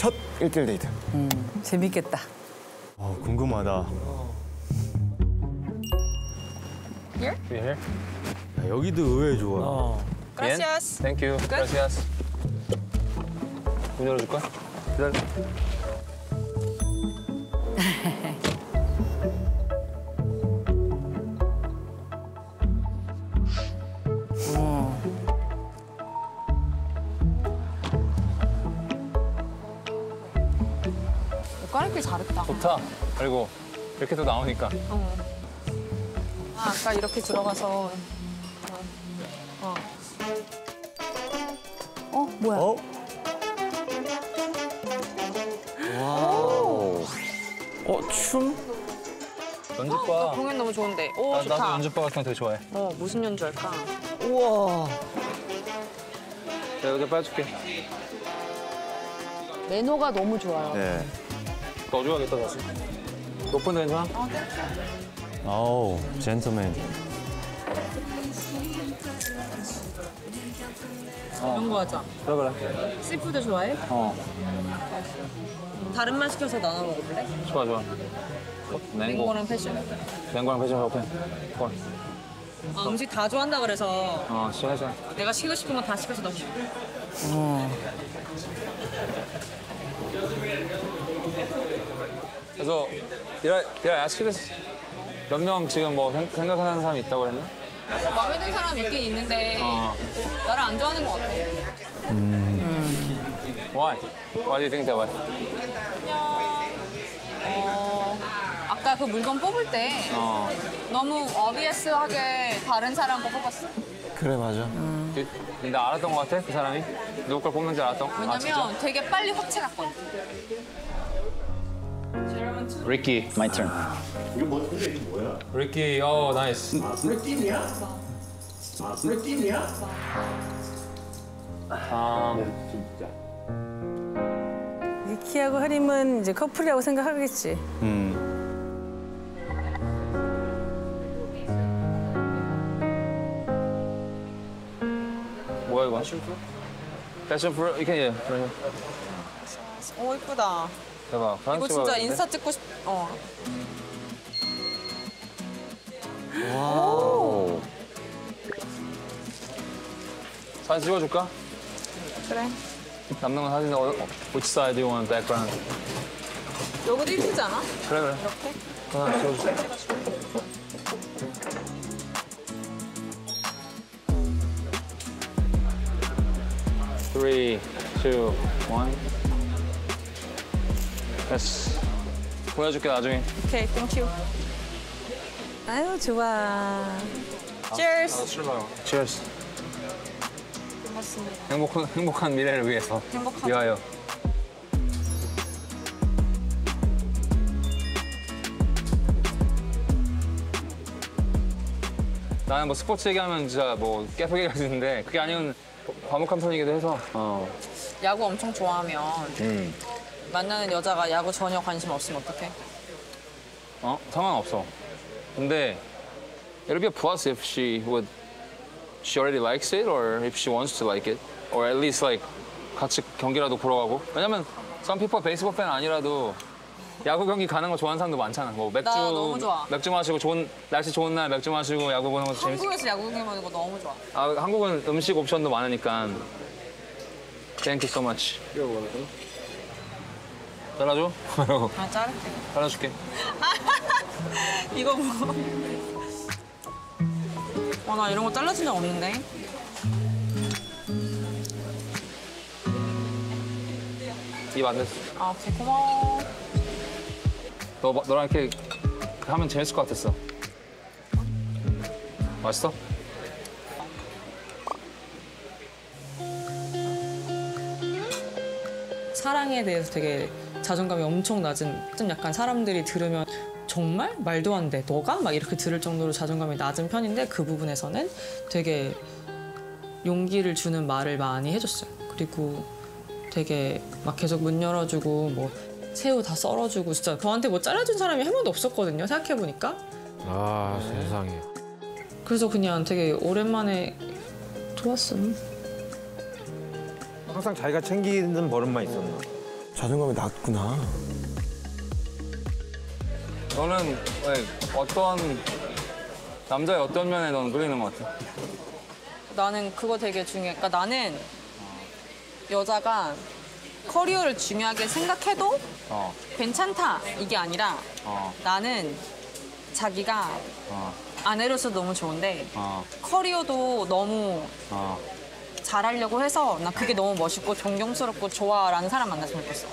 첫 1대1 데이트. 재밌겠다. 궁금하다. Here? Here? 야, 여기도 의외 좋아. Gracias. Thank you. Gracias. 문 열어줄까? 기다려. 꺼내길 잘했다. 좋다. 그리고 이렇게 또 나오니까. 아까 이렇게 들어가서. 뭐야? 춤? 연주바. 공연 너무 좋은데. 오, 좋다. 나도 연주바 같은 거 되게 좋아해. 무슨 연주할까? 우와. 내가 여기 빠줄게. 매너가 너무 좋아요. 네. 넣어줘야겠다, 다시. 높은 데 괜찮아? 아우, 젠틀맨. 이런 거 하자. 그래. 씨푸드 좋아해? 다른 맛 시켜서 나눠 먹을래? 좋아. 맹고. 맹고랑 패션. 맹고랑 패션 오케이. 좋아. 음식 다 좋아한다 그래서 시작하자. 내가 시키고 싶은 거 다 시켜서 넣어. 그래서 did I ask you this? 몇 명 지금 뭐 생각하는 사람이 있다고 그랬나? 마음에 드는 사람 있긴 있는데 나를 안 좋아하는 것 같아. Why? Why do you think that way? 그냥 아까 그 물건 뽑을 때 너무 obvious하게 다른 사람 거 뽑았어. 그래, 맞아. 근데 알았던 것 같아? 그 사람이? 누구 걸 뽑는지 알았던 거? 왜냐면 되게 빨리 확체 갔거든. Ricky, my turn. 이거 뭐야? Ricky, oh, nice. 브레팀이야? 브레팀이야? 진짜. 니키하고 하림은 이제 커플이라고 생각하겠지. 뭐야 이거? 패션 프로 이렇게 예. 오 이쁘다. 대박. 이거 진짜 인스타 찍고 싶. 와우. 사진 찍어줄까? 그래. 남는 건 사진 which side do you want background? 여기도 이쁘지 않아? 그래. 이렇게? 하나 찍어줄게. Three, two, one. 됐어. 보여줄게 나중에. 오케이, 땡큐. 아유 좋아. Cheers. 출발. Cheers. 고맙습니다. 행복한 미래를 위해서. 행복하다. 위하여. 나는 뭐 스포츠 얘기하면 진짜 뭐 계속 얘기할 수 있는데 그게 아니면 과묵한 편이기도 해서. 야구 엄청 좋아하면 만나는 여자가 야구 전혀 관심 없으면 어떡해? 상관없어. 근데 it'll be a plus if she already likes it or if she wants to like it or at least like 같이 경기라도 보러 가고. 왜냐면 some people 베이스볼 팬 아니라도 야구 경기 가는 거 좋아하는 사람도 많잖아. 뭐 맥주 나 너무 좋아. 맥주 마시고 날씨 좋은 날 맥주 마시고 야구 보는 것도 재밌어. 한국에서 야구 경기 보는 거 너무 좋아. 한국은 음식 옵션도 많으니까. Thank you so much. 잘라줘? 자를게. 잘라줄게. 이거 뭐? 나 이런 거 잘라준 적 없는데. 입 안 됐어. 오케이, 고마워. 너랑 이렇게 하면 재밌을 것 같았어. 맛있어? 사랑에 대해서 되게 자존감이 엄청 낮은, 좀 약간 사람들이 들으면 정말? 말도 안 돼. 너가? 막 이렇게 들을 정도로 자존감이 낮은 편인데 그 부분에서는 되게 용기를 주는 말을 많이 해줬어요. 그리고 되게 막 계속 문 열어주고 뭐 새우 다 썰어주고 진짜 저한테 뭐 잘라준 사람이 한 번도 없었거든요. 생각해보니까. 아, 세상에. 그래서 그냥 되게 오랜만에 좋았어. 항상 자기가 챙기는 버릇만 있었나? 자존감이 낮구나. 너는 왜 어떤 남자의 어떤 면에 넌 끌리는 것 같아? 나는 그거 되게 중요해. 그러니까 나는 여자가 커리어를 중요하게 생각해도 어, 괜찮다 이게 아니라 어, 나는 자기가 어, 아내로서 너무 좋은데 어, 커리어도 너무 어. 잘하려고 해서 나 그게 너무 멋있고 존경스럽고 좋아라는 사람 만났으면 좋겠어.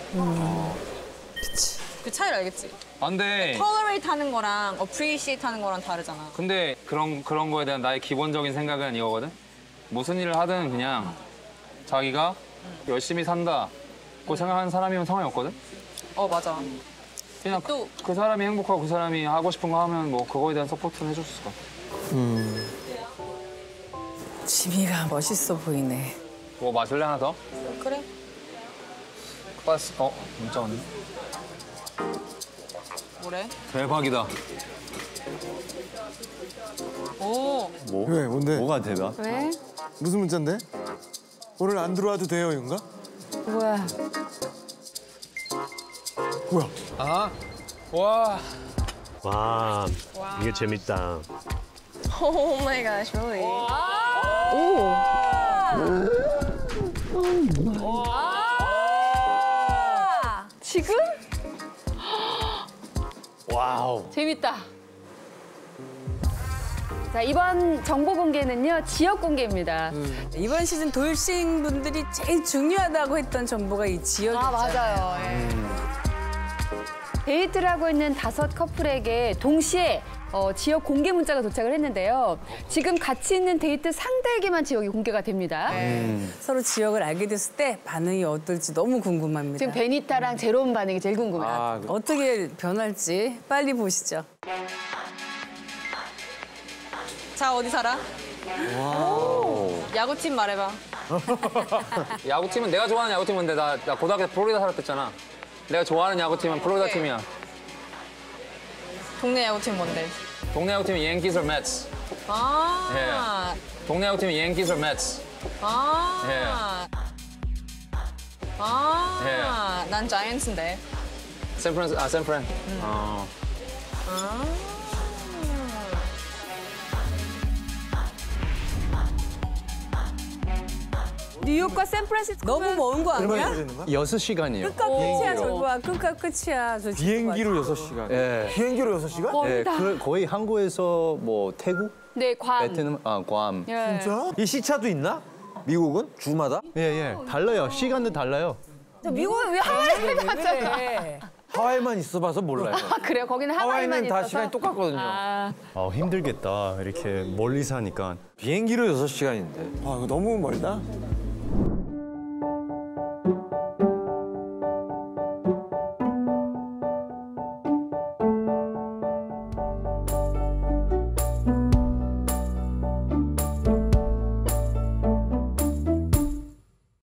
그 차이를 알겠지? 아, 근데 tolerate 하는 거랑 appreciate 하는 거랑 다르잖아. 근데 그런 거에 대한 나의 기본적인 생각은 이거거든. 무슨 일을 하든 그냥 자기가 열심히 산다고 생각하는 사람이면 상관이 없거든. 맞아. 그냥 또- 그 사람이 행복하고 그 사람이 하고 싶은 거 하면 뭐 그거에 대한 서포트는 해줬을 것 같아. 지미가 멋있어 보이네. 뭐 마실래 하나 더? 그래? 빠스. 문자 왔네. 뭐래? 대박이다. 오. 왜? 뭔데? 뭐가 대박? 왜? 무슨 문자인데? 오늘 안 들어와도 돼요, 이건가? 뭐야? 뭐야? 와. 와, 이게 재밌다. Oh my gosh, really? 지금? 와우. 재밌다. 자, 이번 정보 공개는요, 지역 공개입니다. 이번 시즌 돌싱 분들이 제일 중요하다고 했던 정보가 이 지역이죠. 맞아요. 데이트를 하고 있는 5 커플에게 동시에 지역 공개 문자가 도착을 했는데요. 지금 같이 있는 데이트 상대에게만 지역이 공개가 됩니다. 서로 지역을 알게 됐을 때 반응이 어떨지 너무 궁금합니다. 지금 베니타랑 제롬 반응이 제일 궁금해요. 어떻게 변할지 빨리 보시죠. 자, 어디 살아? 야구팀 말해봐. 야구팀은 내가 좋아하는 야구팀인데 나 고등학교 때 플로리다 살았댔잖아. 내가 좋아하는 야구팀은 플로리다 팀이야. 동네 야구팀 뭔데? 동네 야구팀은 양키스 or Mets. 아. 동네 야구팀은 양키스 or Mets. 아. 난 자이언츠인데. 샌프란. 뉴욕과 샌프란시스코 너무 먼 거 아니야? 6시간이요. 끝과 끝이야 저거야. 끝과 끝이야. 저 비행기로 6시간. 예. 비행기로 6시간? 멀다. 거의 한국에서 뭐 태국, 네, 괌. 베트남, 괌. 예. 이 시차도 있나? 미국은? 주마다? 예. 달라요. 시간도 달라요. 미국은 왜 하와이를 갔잖아. 그래. 하와이만 있어봐서 몰라요. 아, 그래요? 거기는 하와이만 하와이는 다 있어서? 시간이 똑같거든요. 힘들겠다. 이렇게 멀리 사니까. 비행기로 6시간인데. 아, 이거 너무 멀다.